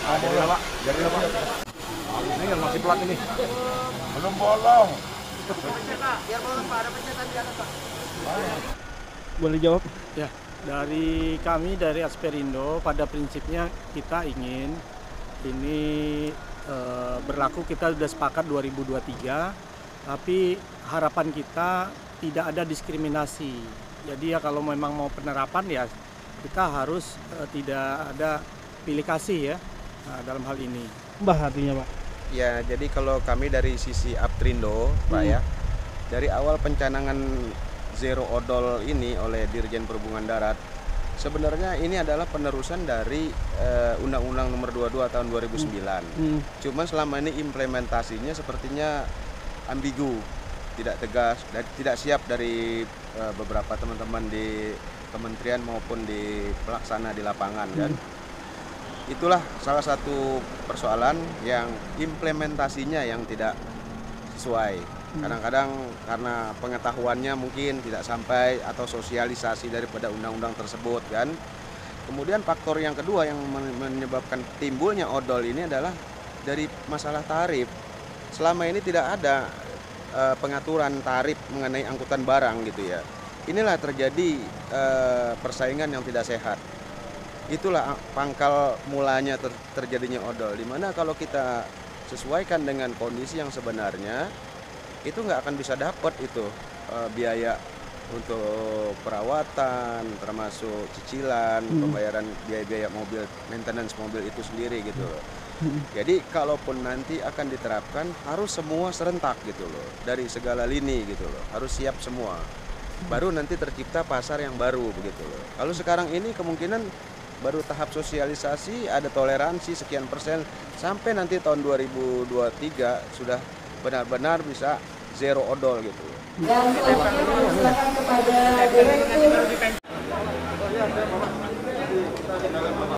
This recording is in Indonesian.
Jadilah Pak, jadilah Pak. Ini yang masih pelat ini. Belum bolong. Biar bolong Pak, ada pencetan di atas Pak. Boleh jawab? Ya, dari kami dari Asperindo pada prinsipnya kita ingin ini berlaku, kita sudah sepakat 2023, tapi harapan kita tidak ada diskriminasi. Jadi ya kalau memang mau penerapan ya kita harus tidak ada pilih kasih ya dalam hal ini. Mbah artinya Pak? Ya, jadi kalau kami dari sisi Aptrindo, Pak ya, dari awal pencanangan Zero Odol ini oleh Dirjen Perhubungan Darat, sebenarnya ini adalah penerusan dari Undang-Undang Nomor 22 tahun 2009. Cuma selama ini implementasinya sepertinya ambigu, tidak tegas, dan tidak siap dari beberapa teman-teman di kementerian maupun di pelaksana di lapangan kan. Itulah salah satu persoalan yang implementasinya yang tidak sesuai. Kadang-kadang karena pengetahuannya mungkin tidak sampai atau sosialisasi daripada undang-undang tersebut kan. Kemudian faktor yang kedua yang menyebabkan timbulnya odol ini adalah dari masalah tarif. Selama ini tidak ada pengaturan tarif mengenai angkutan barang gitu ya. Inilah terjadi persaingan yang tidak sehat. Itulah pangkal mulanya terjadinya odol. Dimana kalau kita sesuaikan dengan kondisi yang sebenarnya, itu nggak akan bisa dapat itu biaya untuk perawatan, termasuk cicilan, pembayaran biaya-biaya mobil, maintenance mobil itu sendiri gitu loh. Jadi kalaupun nanti akan diterapkan harus semua serentak gitu loh, dari segala lini gitu loh, harus siap semua. Baru nanti tercipta pasar yang baru begitu loh. Kalau sekarang ini kemungkinan baru tahap sosialisasi, ada toleransi sekian persen, sampai nanti tahun 2023 sudah benar-benar bisa zero odol gitu. Dan selanjutnya silakan kepada Direktur